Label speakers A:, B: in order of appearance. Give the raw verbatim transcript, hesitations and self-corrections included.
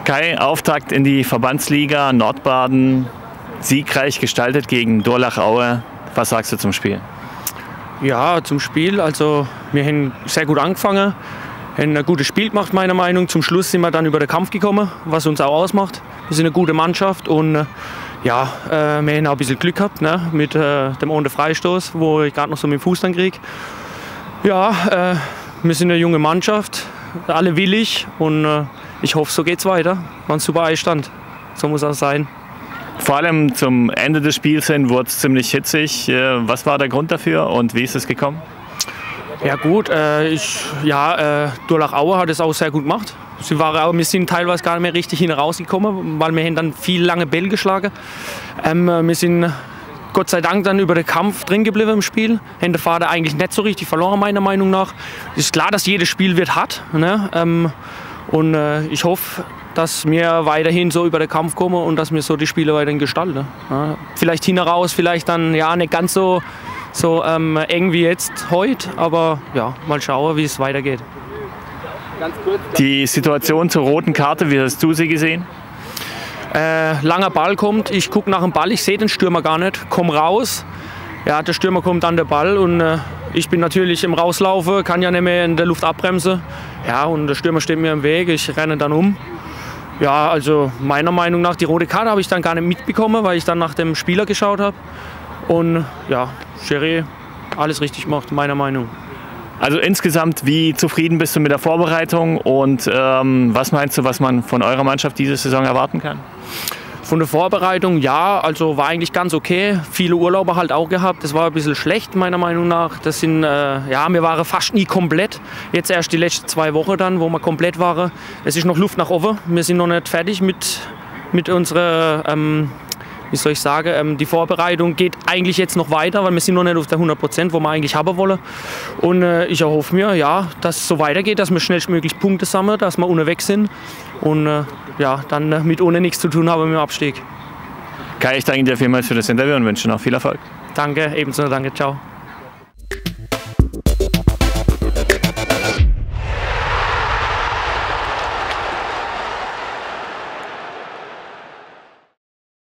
A: Kai, Auftakt in die Verbandsliga Nordbaden, siegreich gestaltet gegen Durlach-Aue. Was sagst du zum Spiel?
B: Ja, zum Spiel, also wir haben sehr gut angefangen, haben ein gutes Spiel gemacht, meiner Meinung nach. Zum Schluss sind wir dann über den Kampf gekommen, was uns auch ausmacht. Wir sind eine gute Mannschaft und äh, ja, äh, wir haben auch ein bisschen Glück gehabt, ne, mit äh, dem ohne Freistoß, wo ich gerade noch so mit dem Fuß dann kriege. Ja, äh, wir sind eine junge Mannschaft, alle willig und äh, ich hoffe, so geht's weiter. War ein super Einstand, so muss es sein.
A: Vor allem zum Ende des Spiels hin wurde es ziemlich hitzig. Was war der Grund dafür und wie ist es gekommen?
B: Ja gut, äh, ich, ja, äh, Durlach-Aue hat es auch sehr gut gemacht. Sie waren auch, wir sind teilweise gar nicht mehr richtig hin rausgekommen, weil wir haben dann viel lange Bälle geschlagen. Ähm, wir sind Gott sei Dank dann über den Kampf drin geblieben im Spiel. Haben den Vater eigentlich nicht so richtig verloren, meiner Meinung nach. Es ist klar, dass jedes Spiel wird hart. Ne? Ähm, und äh, ich hoffe, dass wir weiterhin so über den Kampf kommen und dass wir so die Spiele weiterhin gestalten. Ja, vielleicht hin raus, vielleicht dann ja nicht ganz so, so ähm, eng wie jetzt heute, aber ja, mal schauen, wie es weitergeht.
A: Die Situation zur roten Karte, wie hast du sie gesehen?
B: Äh, langer Ball kommt, ich gucke nach dem Ball, ich sehe den Stürmer gar nicht, komme raus. Ja, der Stürmer kommt an den Ball und äh, ich bin natürlich im Rauslaufen, kann ja nicht mehr in der Luft abbremsen. Ja, und der Stürmer steht mir im Weg, ich renne dann um. Ja, also meiner Meinung nach, die rote Karte habe ich dann gar nicht mitbekommen, weil ich dann nach dem Spieler geschaut habe. Und ja, Schiri, alles richtig gemacht, meiner Meinung.
A: Also insgesamt, wie zufrieden bist du mit der Vorbereitung und ähm, was meinst du, was man von eurer Mannschaft diese Saison erwarten kann?
B: Von der Vorbereitung, ja, also war eigentlich ganz okay. Viele Urlauber halt auch gehabt. Das war ein bisschen schlecht, meiner Meinung nach. Das sind, äh, ja, wir waren fast nie komplett. Jetzt erst die letzten zwei Wochen dann, wo wir komplett waren. Es ist noch Luft nach oben. Wir sind noch nicht fertig mit, mit unserer, ähm, wie soll ich sagen, ähm, die Vorbereitung geht eigentlich jetzt noch weiter, weil wir sind noch nicht auf der hundert Prozent, wo wir eigentlich haben wollen. Und äh, ich erhoffe mir, ja, dass es so weitergeht, dass wir schnellstmöglich Punkte sammeln, dass wir unterwegs sind. Und äh, ja, dann äh, mit ohne nichts zu tun haben mit dem Abstieg.
A: Kai, ich danke dir vielmals für das Interview und wünsche noch viel Erfolg.
B: Danke, ebenso, danke, ciao.